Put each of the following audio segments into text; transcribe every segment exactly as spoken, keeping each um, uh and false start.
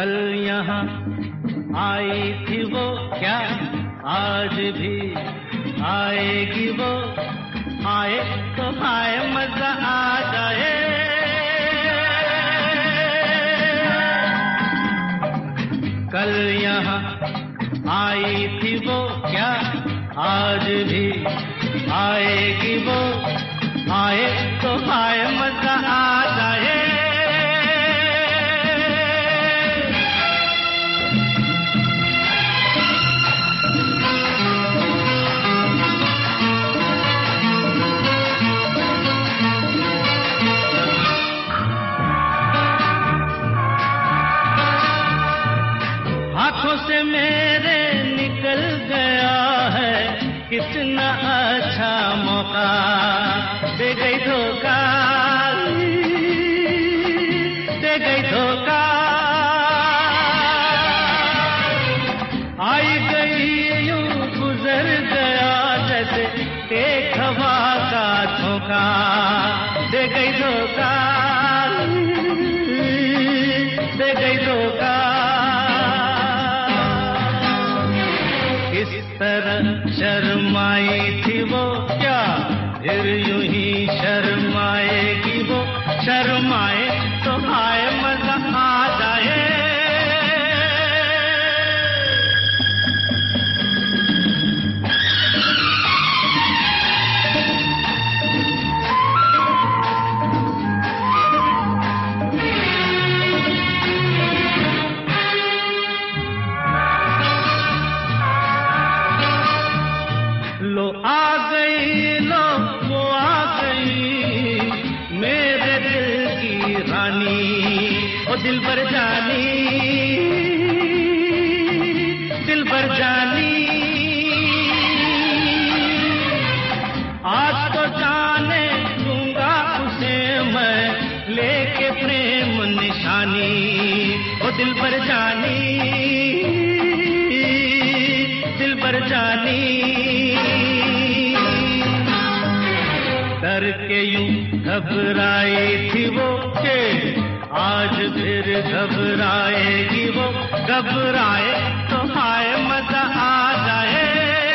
कल यहाँ आई थी वो क्या आज भी आएगी वो, आए तो आए मजा आ जाए। कल यहाँ आई थी वो क्या आज भी आएगी वो, आए तो आए मजा आ जाए। हाथों से मेरे निकल गया है कितना अच्छा मौका, दे गई धोखा, दे गई धोखा। आई गई यूं गुजर गया जैसे एक हवा का झोंका, दे गई धोखा, दे गई धोखा। तरह शर्माई थी वो क्या फिर यूं ही शर्माएगी वो, शर्माए तो आए मजा आ जाए। लो आ गई, लो वो आ गई मेरे दिल की रानी, ओ दिल भर जानी, दिल भर जानी। आज तो जाने दूंगा उसे मैं लेके प्रेम निशानी, ओ दिल भर जानी, दिल भर जानी। डर के यूं घबराई थी वो के आज फिर घबराएगी वो, घबराए तो आए मजा आ जाए।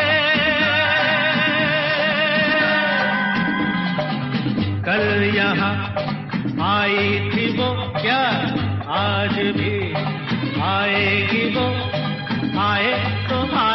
कल यहाँ आई थी वो क्या आज भी आएगी वो, आए तो